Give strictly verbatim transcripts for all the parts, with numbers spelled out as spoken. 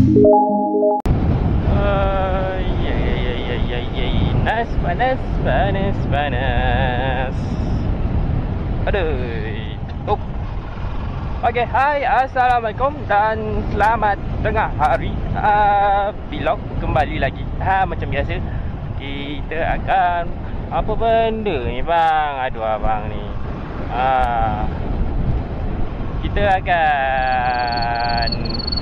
Uh, ya, ya, ya, ya, ya, ya. Panas, panas, panas, panas. Aduh. Oh. Okey, hai, assalamualaikum dan selamat tengah hari. Uh, vlog kembali lagi. Ha, macam biasa kita akan apa benda ni bang? Aduh abang ni. Ah, kita akan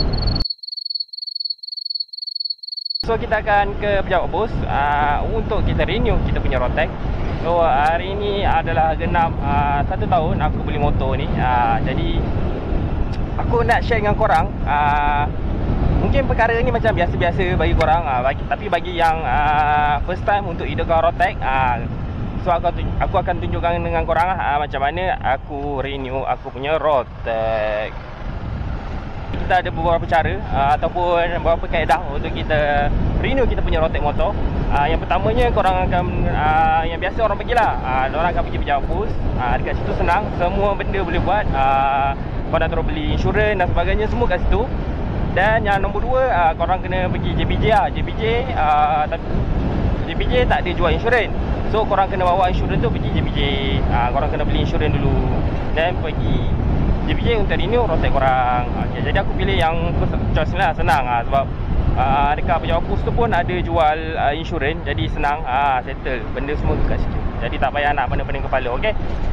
So kita akan ke pejabat bos uh, untuk kita renew kita punya Rotek. So hari ini adalah genap uh, satu tahun aku beli motor ni. uh, Jadi aku nak share dengan korang. uh, Mungkin perkara ni macam biasa-biasa bagi korang, uh, bagi, tapi bagi yang uh, first time untuk hidupkan Rotek, uh, So aku, aku akan tunjukkan dengan korang uh, macam mana aku renew aku punya Rotek. Kita ada beberapa cara uh, ataupun beberapa kaedah untuk kita renew kita punya Rotek motor. uh, Yang pertamanya korang akan uh, yang biasa orang pergilah, uh, orang akan pergi pejabat pos. uh, Dekat situ senang, semua benda boleh buat. uh, Kau dah terus beli insurans dan sebagainya, semua kat situ. Dan yang nombor dua, uh, korang kena pergi J P J lah. J P J uh, J P J tak ada jual insurans. So korang kena bawa insurans tu pergi J P J. uh, Korang kena beli insurans dulu dan pergi J P J untuk renew Rotek korang. Okay, jadi aku pilih yang first choice lah, senang lah. Sebab uh, dekat pejabat pos tu pun ada jual uh, insurans. Jadi senang, uh, settle benda semua dekat situ. Jadi tak payah nak pening-pening kepala. Okay,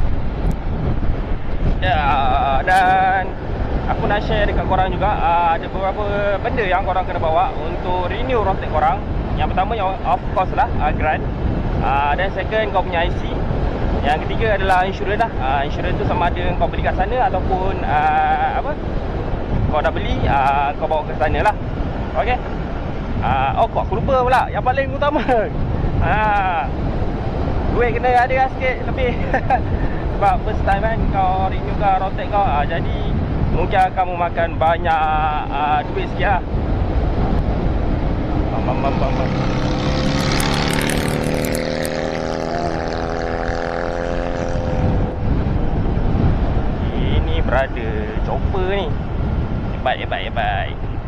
ya, dan aku nak share dekat korang juga, uh, ada beberapa benda yang korang kena bawa untuk renew Rotek korang. Yang pertama yang of course lah uh, grant. uh, Dan second kau punya I C. Yang ketiga adalah insurans lah. uh, Insurans tu sama ada kau beli kat sana ataupun uh, apa, kau dah beli, uh, kau bawa ke sana lah. Okay. uh, Oh, aku lupa pula yang paling utama. uh, Duit kena ada sikit lebih. Sebab first time kan kau renew ke Rotek kau, uh, jadi mungkin akan memakan banyak uh, duit sikit lah. Bam bam bam bam bam. Berada chopper ni. Hebat, hebat, hebat.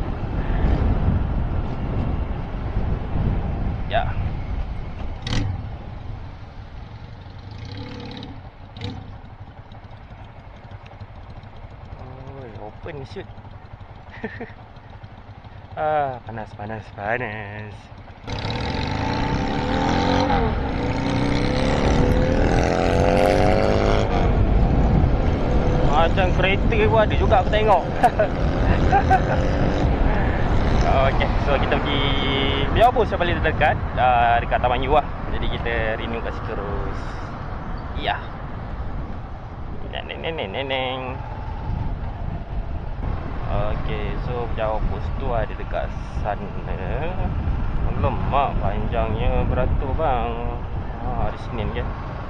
Ya. Oi, open shoot. Ah, panas, panas, panas. Macam kereta pun ada juga aku tengok. Okay, so kita pergi biar bos yang paling terdekat, uh, dekat Taman U lah. Jadi kita renew kat situ terus. Ya. Neng neng neng neng neng. Okay, so jauh bos tu ada dekat sana. Lemak panjangnya beratur bang. Ah, hari Senin kan.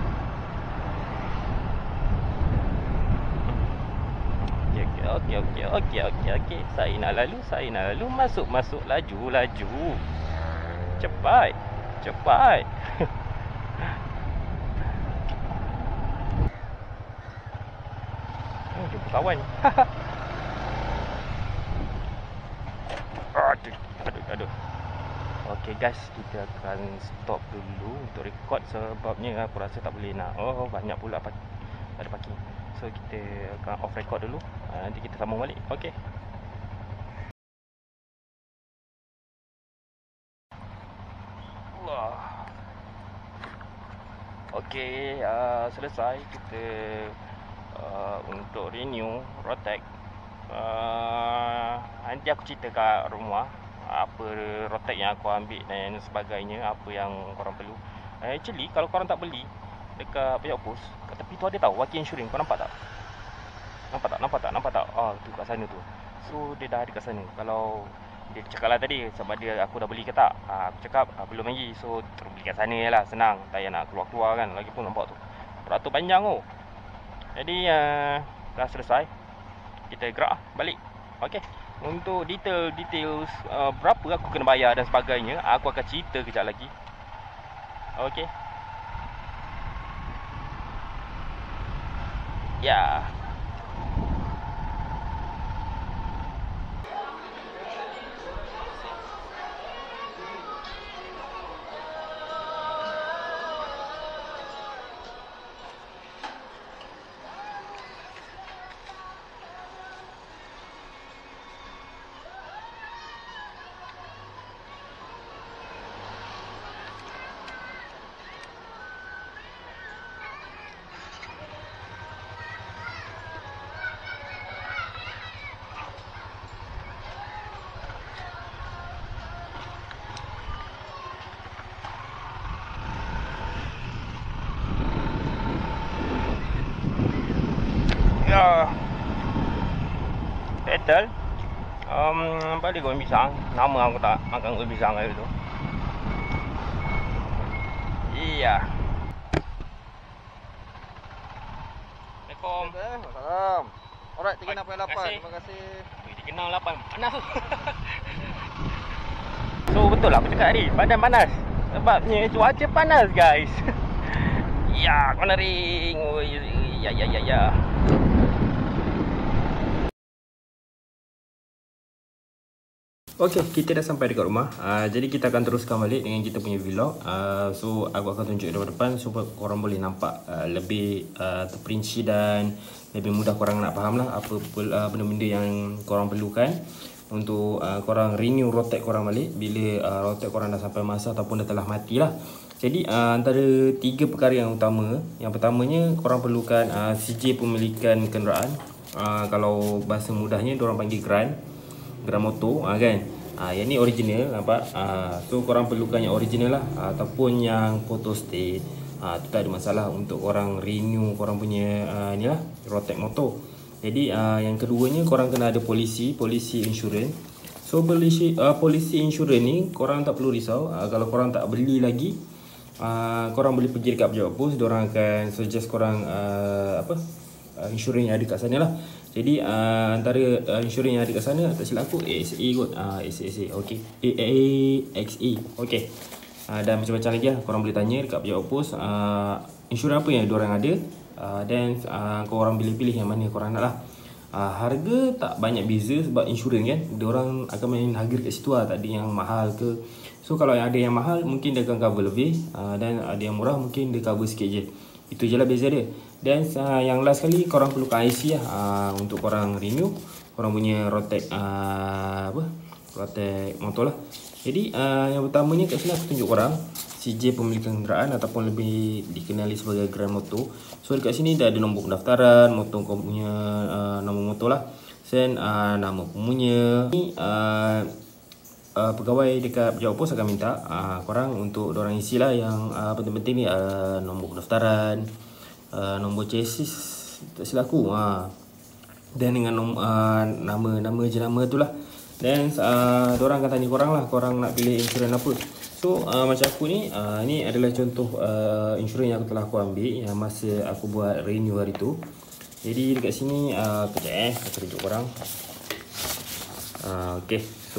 Okey, okey, okey, okey, okey. Saya nak lalu, saya nak lalu. Masuk, masuk, laju, laju. Cepat, cepat. Oh, jumpa kawan. Aduh, aduh, aduh. Okey guys, kita akan stop dulu untuk record sebabnya aku rasa tak boleh nak. Oh, banyak pula ada parking. So kita akan off record dulu. Nanti kita sambung balik. Okey. Wah. Okey, uh, selesai kita uh, untuk renew Rotek. Uh, nanti aku cerita kat rumah apa Rotek yang aku ambil dan sebagainya, apa yang korang perlu. uh, Actually kalau korang tak beli dekat pejabat pos, kat tepi tu ada tahu wakil insurans. Kau nampak tak? Nampak tak? Nampak tak? Nampak tak? Ah, tu kat sana tu. So dia dah ada kat sana. Kalau dia cakap lah tadi sama dia aku dah beli ke tak, ah, aku cakap ah, belum lagi. So terus beli kat sana je lah, senang. Tak payah nak keluar-keluar kan. Lagipun nampak tu beratur panjang tu. Jadi uh, dah selesai. Kita gerak balik. Okay. Untuk detail-details uh, berapa aku kena bayar dan sebagainya, aku akan cerita kejap lagi. Okay. Ya. Yeah. Ya. Settle. Um, balik goreng pisang. Nama aku tak makan goreng pisang hari tu. Iya. Assalamualaikum. Waalaikumsalam. Alright, tiga enam lapan. Terima kasih. tiga enam lapan. Panas tu. So betul lah aku cakap tadi, badan panas. Sebabnya cuaca panas guys. Ya, cornering. Oh, ya ya ya ya. Okey, kita dah sampai dekat rumah. Uh, jadi kita akan teruskan balik dengan kita punya vlog. Uh, so aku akan tunjuk dari depan supaya korang boleh nampak uh, lebih uh, terperinci dan lebih mudah korang nak faham lah apa uh, benda-benda yang korang perlukan untuk uh, korang renew rotek korang balik bila uh, rotek korang dah sampai masa ataupun dah telah mati lah. Jadi uh, antara tiga perkara yang utama. Yang pertamanya korang perlukan uh, C J pemilikan kenderaan. Uh, kalau bahasa mudahnya diorang panggil grant. Grant motor uh, kan. Ah uh, yang ni original nampak. Ah uh, so korang perlukan yang original lah uh, ataupun yang photo state. Ah uh, tu tak ada masalah untuk korang renew korang punya uh, ni lah rotek motor. Jadi uh, yang keduanya korang kena ada polisi, polisi insurans. So polisi uh, polisi insurans ni korang tak perlu risau. Uh, kalau korang tak beli lagi, uh, korang boleh pergi dekat pejabat pos, diorang akan suggest korang uh, apa uh, insurans yang ada kat sana lah. Jadi uh, antara uh, insurans yang ada kat sana, tak silap aku A X A kot. uh, A X A, okey. A X A, okey. Uh, dan macam-macam lagi lah, korang boleh tanya dekat pejabat pos uh, insurans apa yang diorang ada. uh, Dan uh, korang pilih-pilih yang mana korang nak lah. uh, Harga tak banyak beza sebab insurans kan, diorang akan main harga kat situ lah, tak ada yang mahal ke. So kalau ada yang mahal mungkin dia akan cover lebih, uh, dan ada yang murah mungkin dia cover sikit je. Itu je lah beza dia. Dan uh, yang last kali korang perlukan I C lah uh, untuk korang renew korang punya rotek uh, apa rotek motor lah. Jadi uh, yang pertamanya kat sini aku tunjuk korang C J pemilikan kenderaan ataupun lebih dikenali sebagai grant motor. So dekat sini dah ada nombor pendaftaran motor kau punya, uh, nombor motor lah. Then uh, nama pemunya ni uh, uh, pegawai dekat pejabat pos akan minta uh, korang untuk dorang isi lah yang uh, penting-penting ni, uh, nombor pendaftaran, uh, nombor chassis tak silap aku, uh, dan dengan nom, uh, nama nama jenama tu lah. Dan uh, diorang akan tanya korang lah, korang nak pilih insurans apa. So uh, macam aku ni, uh, ni adalah contoh uh, insurans yang aku telah aku ambil yang masa aku buat renew hari tu. Jadi dekat sini uh, kejap eh aku tunjuk korang. uh, Okay, so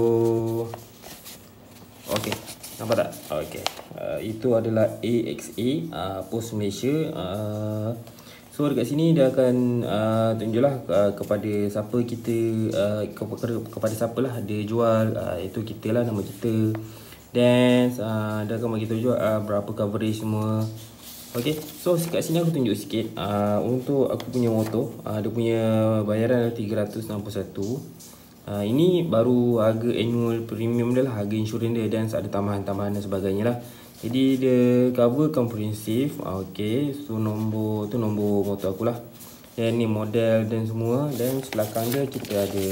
okay, nampak tak? Okay, uh, itu adalah A X A, uh, Pos Malaysia. uh, So dekat sini dia akan uh, tunjuklah uh, kepada siapa kita, uh, kepada, kepada siapa lah dia jual, uh, itu kita lah, nama kita. Dan uh, dia akan bagi tahu juga uh, berapa coverage semua. Okay, so kat sini aku tunjuk sikit uh, untuk aku punya motor. uh, Dia punya bayaran adalah tiga ratus enam puluh satu. uh, Ini baru harga annual premium dia lah, harga insurans dia, dan ada tambahan-tambahan dan sebagainya lah. Jadi dia cover comprehensive. Okay, so nombor tu nombor motor aku lah. Dan ni model dan semua. Dan belakang dia kita ada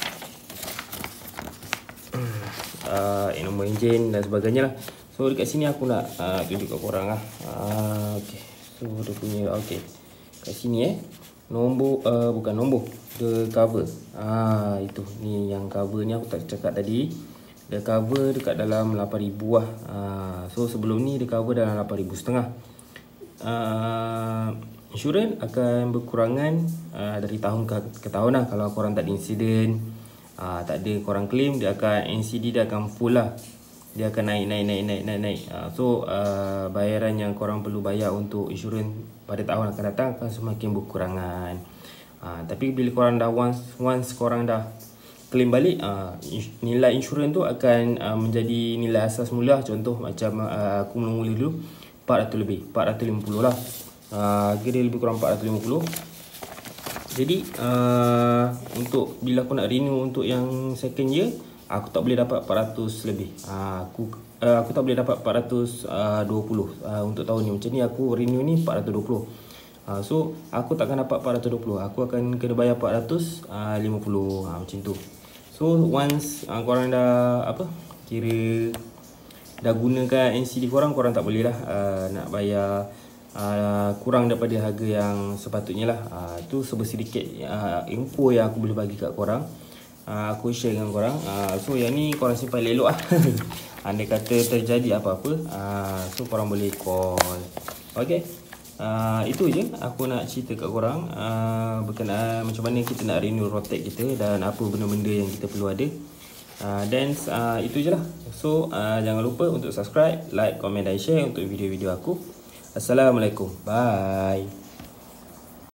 uh, nombor enjin dan sebagainya lah. So dekat sini aku nak uh, tunjuk kat korang lah. uh, Okay, so dia punya, okay, kat sini eh nombor, uh, bukan nombor, dia cover. Ah, itu ni yang cover ni aku tak cakap tadi. Dia cover dekat dalam lapan ribu lah. uh, So sebelum ni dia cover dalam lapan ribu setengah. uh, Insurans akan berkurangan uh, dari tahun ke, ke tahun lah. Kalau korang tak ada insiden, uh, tak ada korang claim, dia akan N C D dia akan full lah. Dia akan naik naik naik naik naik naik. uh, So uh, bayaran yang korang perlu bayar untuk insurans pada tahun akan datang akan semakin berkurangan. uh, Tapi bila korang dah once Once korang dah claim balik, uh, nilai insurans tu akan uh, menjadi nilai asas mula. Contoh macam uh, aku mula-mula dulu empat ratus lebih, empat ratus lima puluh lah. uh, Harga dia lebih kurang empat ratus lima puluh. Jadi uh, untuk bila aku nak renew untuk yang second year, aku tak boleh dapat empat ratus lebih. uh, Aku uh, aku tak boleh dapat empat ratus dua puluh uh, untuk tahun ni. Macam ni aku renew ni empat ratus dua puluh. uh, So aku takkan dapat empat ratus dua puluh. Aku akan kena bayar empat ratus lima puluh. uh, Macam tu. So once uh, korang dah apa kira dah gunakan N C D korang, korang tak boleh lah uh, nak bayar uh, kurang daripada harga yang sepatutnya lah. uh, Itu sedikit uh, info yang aku boleh bagi kat korang. uh, Aku share dengan korang. uh, So yang ni korang simpan elok lah. Andai kata terjadi apa-apa, uh, so korang boleh call. Okay, uh, itu je aku nak cerita kat korang uh, berkenaan macam mana kita nak renew Rotek kita dan apa benda-benda yang kita perlu ada. uh, Dan uh, itu je lah. So uh, jangan lupa untuk subscribe, like, komen dan share untuk video-video aku. Assalamualaikum. Bye.